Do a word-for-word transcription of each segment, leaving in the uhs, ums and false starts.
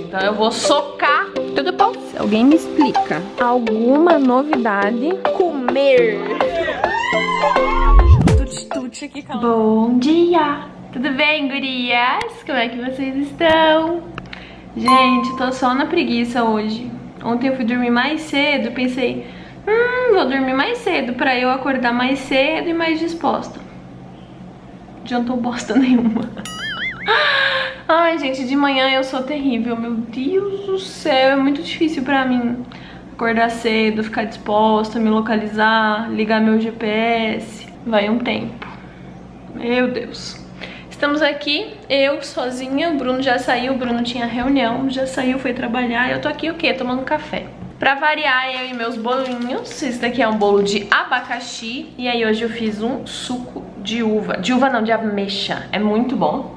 Então eu vou socar tudo bom. Alguém me explica alguma novidade? Comer. Tuti-tuti aqui, calma. Bom dia. Tudo bem, gurias? Como é que vocês estão? Gente, tô só na preguiça hoje. Ontem eu fui dormir mais cedo, pensei, hum, vou dormir mais cedo pra eu acordar mais cedo e mais disposta. Não adiantou bosta nenhuma. Ai, gente, de manhã eu sou terrível, meu Deus do céu, é muito difícil pra mim acordar cedo, ficar disposta, me localizar, ligar meu G P S, vai um tempo. Meu Deus. Estamos aqui, eu sozinha, o Bruno já saiu, o Bruno tinha reunião, já saiu, foi trabalhar, eu tô aqui o quê? Tomando café. Pra variar, eu e meus bolinhos, esse daqui é um bolo de abacaxi, e aí hoje eu fiz um suco de uva, de uva não, de ameixa, é muito bom.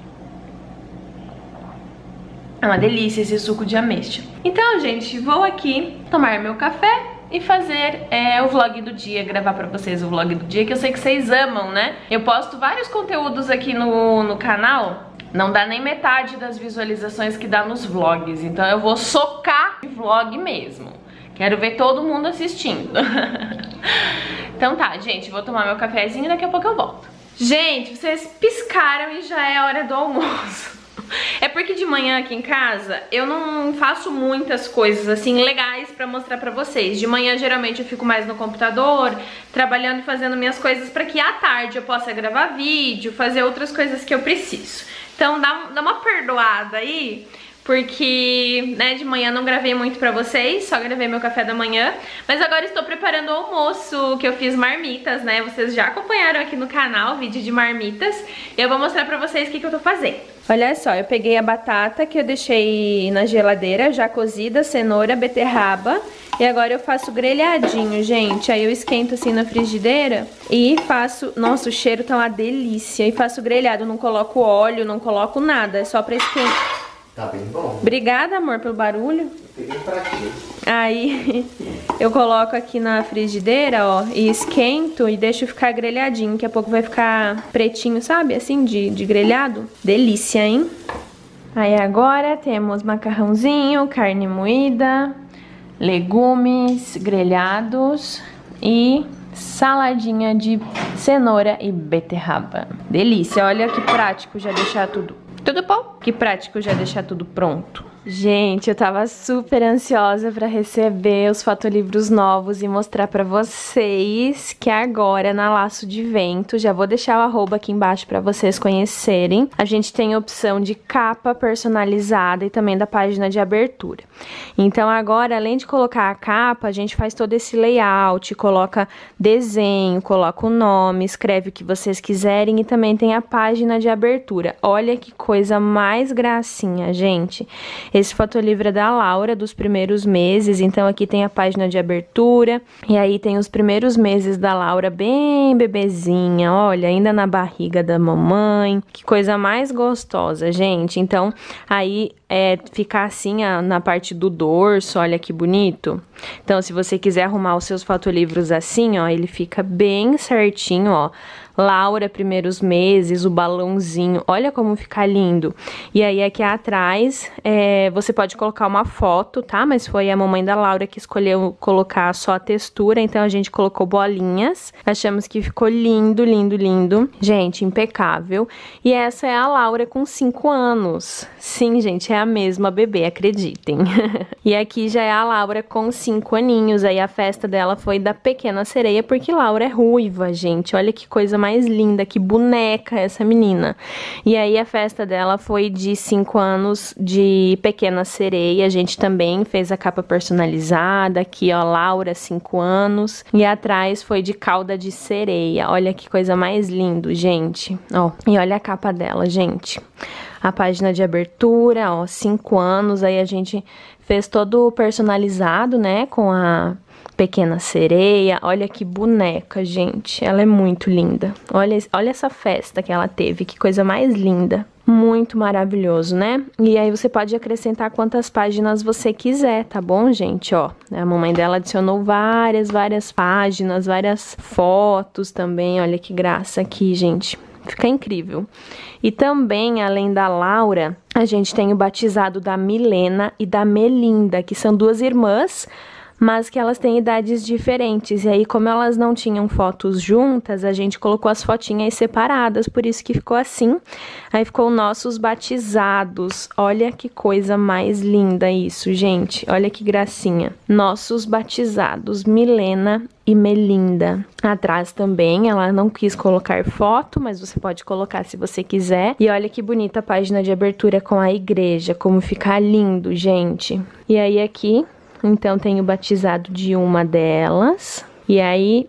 É uma delícia esse suco de ameixa. Então, gente, vou aqui tomar meu café e fazer é, o vlog do dia, gravar pra vocês o vlog do dia, que eu sei que vocês amam, né? Eu posto vários conteúdos aqui no, no canal, não dá nem metade das visualizações que dá nos vlogs, então eu vou socar o vlog mesmo. Quero ver todo mundo assistindo. Então tá, gente, vou tomar meu cafezinho e daqui a pouco eu volto. Gente, vocês piscaram e já é hora do almoço. É porque de manhã aqui em casa eu não faço muitas coisas assim legais pra mostrar pra vocês. De manhã geralmente eu fico mais no computador, trabalhando e fazendo minhas coisas pra que à tarde eu possa gravar vídeo, fazer outras coisas que eu preciso. Então dá, dá uma perdoada aí, porque, né, de manhã não gravei muito pra vocês, só gravei meu café da manhã. Mas agora estou preparando o almoço, que eu fiz marmitas, né? Vocês já acompanharam aqui no canal, vídeo de marmitas. E eu vou mostrar pra vocês o que, que eu tô fazendo. Olha só, eu peguei a batata que eu deixei na geladeira, já cozida, cenoura, beterraba. E agora eu faço grelhadinho, gente. Aí eu esquento assim na frigideira e faço... Nossa, o cheiro tá uma delícia. E faço grelhado, não coloco óleo, não coloco nada, é só pra esquentar. Tá bem bom. Obrigada, amor, pelo barulho. Eu peguei pra quê? Aí eu coloco aqui na frigideira, ó, e esquento e deixo ficar grelhadinho. Daqui a pouco vai ficar pretinho, sabe? Assim, de, de grelhado. Delícia, hein? Aí agora temos macarrãozinho, carne moída, legumes grelhados e saladinha de cenoura e beterraba. Delícia, olha que prático já deixar tudo. Tudo bom? Que prático já deixar tudo pronto. Gente, eu tava super ansiosa pra receber os fotolivros novos e mostrar pra vocês que agora na Laço de Vento, já vou deixar o arroba aqui embaixo pra vocês conhecerem, a gente tem a opção de capa personalizada e também da página de abertura. Então agora, além de colocar a capa, a gente faz todo esse layout, coloca desenho, coloca o nome, escreve o que vocês quiserem e também tem a página de abertura. Olha que coisa mais gracinha, gente. Esse fotolivro é da Laura, dos primeiros meses, então aqui tem a página de abertura, e aí tem os primeiros meses da Laura bem bebezinha, olha, ainda na barriga da mamãe, que coisa mais gostosa, gente. Então, aí é, fica assim a, na parte do dorso, olha que bonito. Então, se você quiser arrumar os seus fotolivros assim, ó, ele fica bem certinho, ó. Laura, primeiros meses, o balãozinho, olha como fica lindo. E aí aqui atrás, é, você pode colocar uma foto, tá? Mas foi a mamãe da Laura que escolheu colocar só a textura, então a gente colocou bolinhas. Achamos que ficou lindo, lindo, lindo. Gente, impecável. E essa é a Laura com cinco anos. Sim, gente, é a mesma bebê, acreditem. E aqui já é a Laura com cinco aninhos, aí a festa dela foi da Pequena Sereia, porque Laura é ruiva, gente. Olha que coisa mais mais linda, que boneca essa menina. E aí a festa dela foi de cinco anos de Pequena Sereia. A gente também fez a capa personalizada. Aqui, ó, Laura, cinco anos. E atrás foi de cauda de sereia. Olha que coisa mais lindo, gente. Ó, e olha a capa dela, gente. A página de abertura, ó, cinco anos. Aí a gente fez todo personalizado, né, com a Pequena Sereia. Olha que boneca, gente. Ela é muito linda. Olha, olha essa festa que ela teve. Que coisa mais linda. Muito maravilhoso, né? E aí você pode acrescentar quantas páginas você quiser, tá bom, gente? Ó, a mamãe dela adicionou várias, várias páginas, várias fotos também. Olha que graça aqui, gente. Fica incrível. E também, além da Laura, a gente tem o batizado da Milena e da Melinda, que são duas irmãs, mas que elas têm idades diferentes. E aí, como elas não tinham fotos juntas, a gente colocou as fotinhas separadas, por isso que ficou assim. Aí ficou nossos batizados. Olha que coisa mais linda isso, gente. Olha que gracinha. Nossos batizados, Milena e Melinda. Atrás também, ela não quis colocar foto, mas você pode colocar se você quiser. E olha que bonita a página de abertura com a igreja, como fica lindo, gente. E aí aqui... Então, tem o batizado de uma delas. E aí,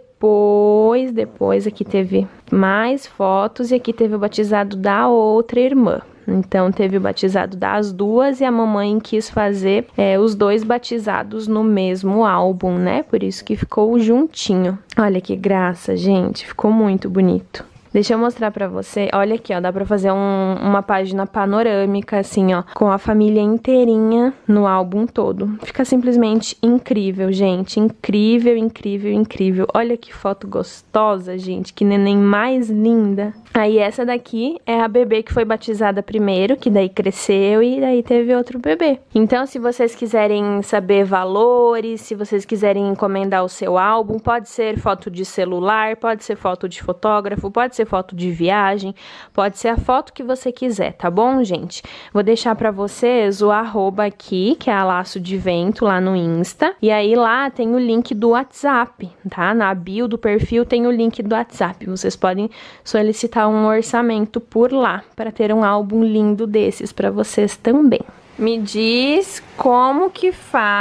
depois, depois aqui teve mais fotos. E aqui teve o batizado da outra irmã. Então, teve o batizado das duas e a mamãe quis fazer é, os dois batizados no mesmo álbum, né? Por isso que ficou juntinho. Olha que graça, gente. Ficou muito bonito. Deixa eu mostrar pra você, olha aqui, ó, dá pra fazer um, uma página panorâmica, assim, ó, com a família inteirinha no álbum todo. Fica simplesmente incrível, gente, incrível, incrível, incrível. Olha que foto gostosa, gente, que neném mais linda. Aí essa daqui é a bebê que foi batizada primeiro, que daí cresceu e daí teve outro bebê. Então, se vocês quiserem saber valores, se vocês quiserem encomendar o seu álbum, pode ser foto de celular, pode ser foto de fotógrafo, pode ser foto de viagem, pode ser a foto que você quiser, tá bom, gente? Vou deixar pra vocês o arroba aqui, que é a Laço de Vento, lá no Insta. E aí lá tem o link do WhatsApp, tá? Na bio do perfil tem o link do WhatsApp. Vocês podem solicitar um orçamento por lá, para ter um álbum lindo desses pra vocês também. Me diz como que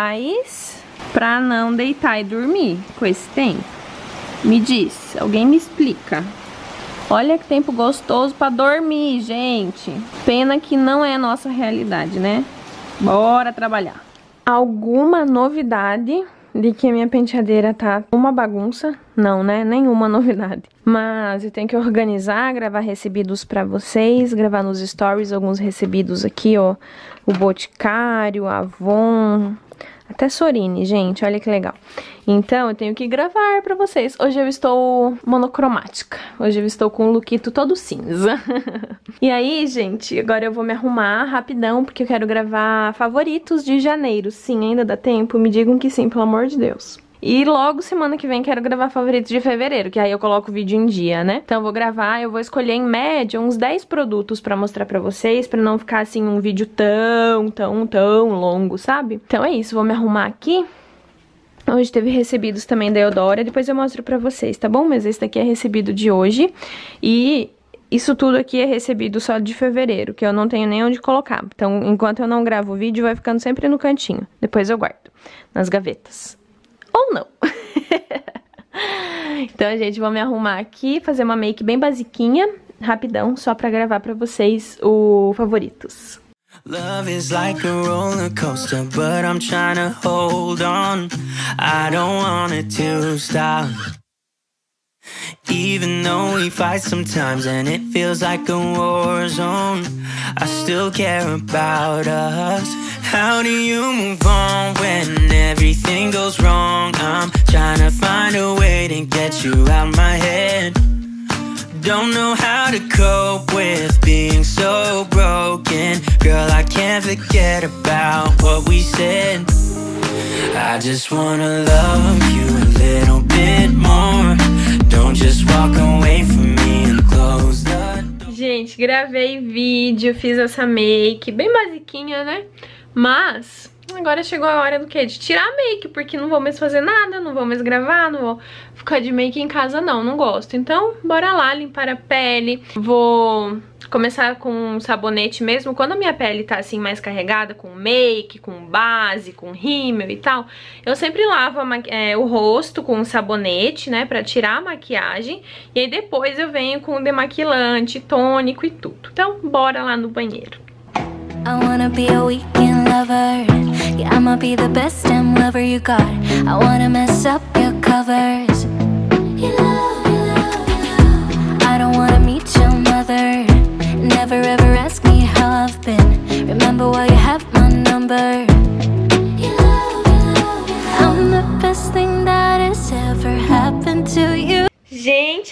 faz pra não deitar e dormir com esse tempo. Me diz, alguém me explica. Olha que tempo gostoso pra dormir, gente. Pena que não é a nossa realidade, né? Bora trabalhar. Alguma novidade de que a minha penteadeira tá uma bagunça? Não, né? Nenhuma novidade. Mas eu tenho que organizar, gravar recebidos pra vocês, gravar nos stories alguns recebidos aqui, ó. O Boticário, Avon... Até Sorine, gente, olha que legal. Então, eu tenho que gravar pra vocês. Hoje eu estou monocromática. Hoje eu estou com o lookito todo cinza. E aí, gente, agora eu vou me arrumar rapidão, porque eu quero gravar favoritos de janeiro. Sim, ainda dá tempo? Me digam que sim, pelo amor de Deus. E logo semana que vem quero gravar favoritos de fevereiro, que aí eu coloco o vídeo em dia, né? Então eu vou gravar, eu vou escolher em média uns dez produtos pra mostrar pra vocês, pra não ficar assim um vídeo tão, tão, tão longo, sabe? Então é isso, vou me arrumar aqui. Hoje teve recebidos também da Eudora, depois eu mostro pra vocês, tá bom? Mas esse daqui é recebido de hoje e... Isso tudo aqui é recebido só de fevereiro, que eu não tenho nem onde colocar. Então, enquanto eu não gravo o vídeo, vai ficando sempre no cantinho. Depois eu guardo nas gavetas. Ou não. Então, gente, vou me arrumar aqui, fazer uma make bem basiquinha, rapidão, só pra gravar pra vocês o favoritos. Love is like a roller coaster, but I'm trying to hold on. I don't want it to stop. Even though we fight sometimes and it feels like a war zone, I still care about us. How do you move on when everything goes wrong? I'm trying to find a way to get you out my head. Don't know how to cope with being so broken. Girl, I can't forget about what we said. I just wanna love you a little bit more. Don't just walk away from me and close the door. Gente, gravei vídeo, fiz essa make, bem basiquinha, né? Mas agora chegou a hora do quê? De tirar a make, porque não vou mais fazer nada, não vou mais gravar, não vou ficar de make em casa não, não gosto. Então, bora lá limpar a pele. Vou começar com um sabonete mesmo. Quando a minha pele tá assim mais carregada, com make, com base, com rímel e tal, eu sempre lavo a é, o rosto com um sabonete, né, pra tirar a maquiagem. E aí depois eu venho com o demaquilante, tônico e tudo. Então, bora lá no banheiro. I wanna be a weekend lover. Yeah, I'ma be the best damn lover you got. I wanna mess up your covers. You love, you love, you love. I don't wanna meet your mother. Never ever ask me how I've been. Remember why you have my number. You love, you love, you love. I'm the best thing that has ever happened to you. Gente,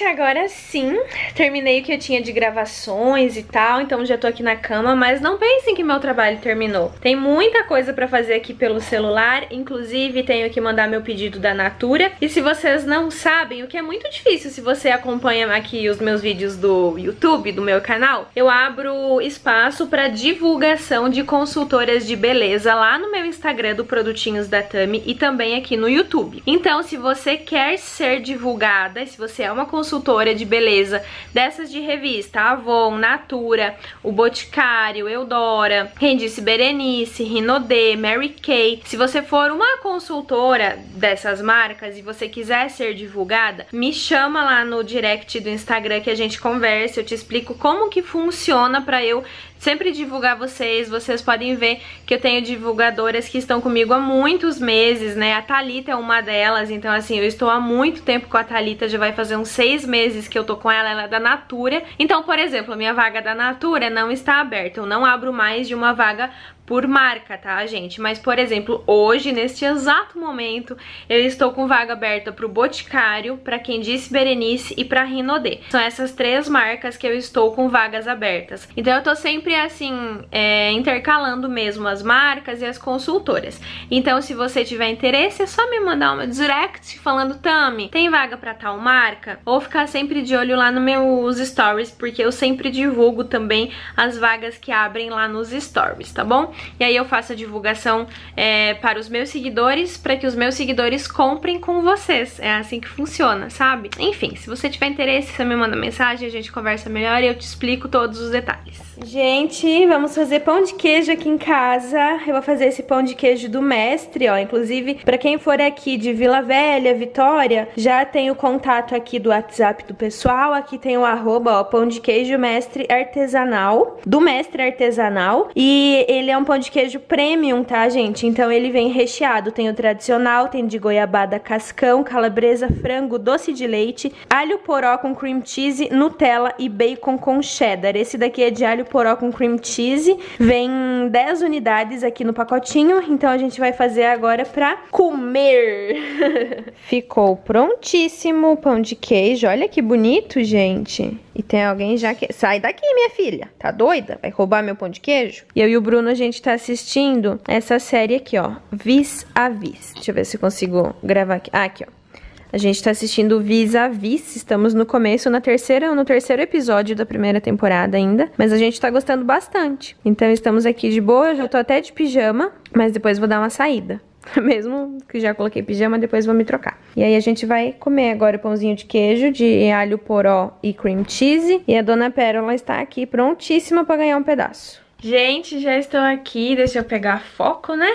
agora sim, terminei o que eu tinha de gravações e tal, então já tô aqui na cama, mas não pensem que meu trabalho terminou. Tem muita coisa pra fazer aqui pelo celular, inclusive tenho que mandar meu pedido da Natura. E se vocês não sabem, o que é muito difícil se você acompanha aqui os meus vídeos do YouTube, do meu canal, eu abro espaço pra divulgação de consultoras de beleza lá no meu Instagram do Produtinhos da Tami e também aqui no YouTube. Então, se você quer ser divulgada, se você é uma consultora de beleza dessas de revista, Avon, Natura, o Boticário, Eudora, Rendice Berenice, Rinodê, Mary Kay, se você for uma consultora dessas marcas e você quiser ser divulgada, me chama lá no direct do Instagram que a gente conversa, eu te explico como que funciona pra eu sempre divulgar vocês. Vocês podem ver que eu tenho divulgadoras que estão comigo há muitos meses, né? A Thalita é uma delas, então assim, eu estou há muito tempo com a Thalita, já vai fazer uns seis meses que eu tô com ela, ela é da Natura. Então, por exemplo, a minha vaga da Natura não está aberta, eu não abro mais de uma vaga por marca, tá, gente? Mas, por exemplo, hoje, neste exato momento, eu estou com vaga aberta pro Boticário, pra Candice Berenice e pra Rinodê. São essas três marcas que eu estou com vagas abertas. Então eu tô sempre, assim, é, intercalando mesmo as marcas e as consultoras. Então, se você tiver interesse, é só me mandar uma direct falando, Tami, tem vaga pra tal marca? Ou ficar sempre de olho lá nos meus stories, porque eu sempre divulgo também as vagas que abrem lá nos stories, tá bom? E aí eu faço a divulgação é, para os meus seguidores, para que os meus seguidores comprem com vocês. É assim que funciona, sabe? Enfim, se você tiver interesse, você me manda mensagem, a gente conversa melhor e eu te explico todos os detalhes. Gente, vamos fazer pão de queijo aqui em casa. Eu vou fazer esse pão de queijo do Mestre, ó. Inclusive, pra quem for aqui de Vila Velha, Vitória, já tem o contato aqui do WhatsApp do pessoal. Aqui tem o arroba, ó, pão de queijo Mestre Artesanal, do Mestre Artesanal. E ele é um pão de queijo premium, tá, gente? Então ele vem recheado. Tem o tradicional, tem de goiabada cascão, calabresa, frango, doce de leite, alho poró com cream cheese, Nutella e bacon com cheddar. Esse daqui é de alho poró com cream cheese, vem dez unidades aqui no pacotinho, então a gente vai fazer agora pra comer. Ficou prontíssimo o pão de queijo, olha que bonito, gente. E tem alguém já que... Sai daqui, minha filha, tá doida? Vai roubar meu pão de queijo? E eu e o Bruno, a gente tá assistindo essa série aqui, ó, Vis a Vis. Deixa eu ver se eu consigo gravar aqui. Ah, aqui, ó. A gente tá assistindo Vis a Vis, estamos no começo, na terceira, no terceiro episódio da primeira temporada ainda, mas a gente tá gostando bastante. Então estamos aqui de boa, eu já tô até de pijama, mas depois vou dar uma saída. Mesmo que já coloquei pijama, depois vou me trocar. E aí a gente vai comer agora o pãozinho de queijo de alho poró e cream cheese. E a Dona Pérola está aqui prontíssima pra ganhar um pedaço. Gente, já estou aqui, deixa eu pegar foco, né?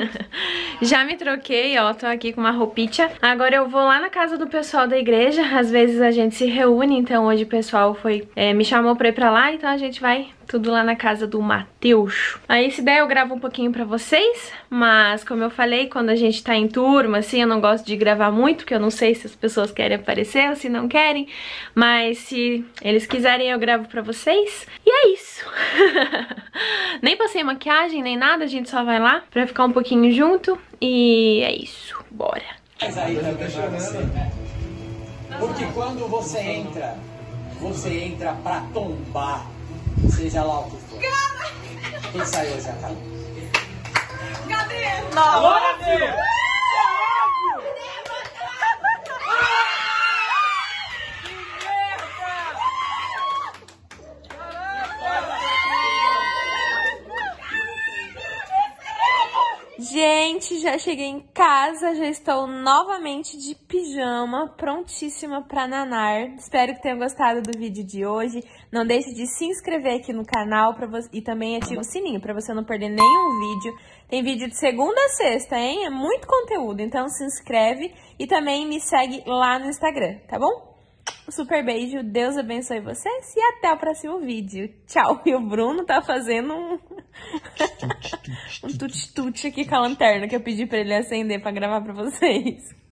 Já me troquei, ó, tô aqui com uma roupinha. Agora eu vou lá na casa do pessoal da igreja, às vezes a gente se reúne, então hoje o pessoal foi, é, me chamou pra ir pra lá, então a gente vai tudo lá na casa do Matheus. Aí se der eu gravo um pouquinho pra vocês, mas como eu falei, quando a gente tá em turma, assim, eu não gosto de gravar muito, porque eu não sei se as pessoas querem aparecer ou se não querem, mas se eles quiserem eu gravo pra vocês. E é isso. Nem passei maquiagem, nem nada, a gente só vai lá pra ficar um pouquinho junto e é isso, bora. Mas aí também pra você. Porque quando você entra, você entra pra tombar, seja lá o que for. Quem saiu já, cara? Gabriel! Gabriel! Gente, já cheguei em casa, já estou novamente de pijama, prontíssima pra nanar. Espero que tenham gostado do vídeo de hoje. Não deixe de se inscrever aqui no canal pra você, e também ative o sininho pra você não perder nenhum vídeo. Tem vídeo de segunda a sexta, hein? É muito conteúdo, então se inscreve e também me segue lá no Instagram, tá bom? Um super beijo, Deus abençoe vocês e até o próximo vídeo. Tchau. E o Bruno tá fazendo um... um tuti-tuti aqui com a lanterna que eu pedi pra ele acender pra gravar pra vocês.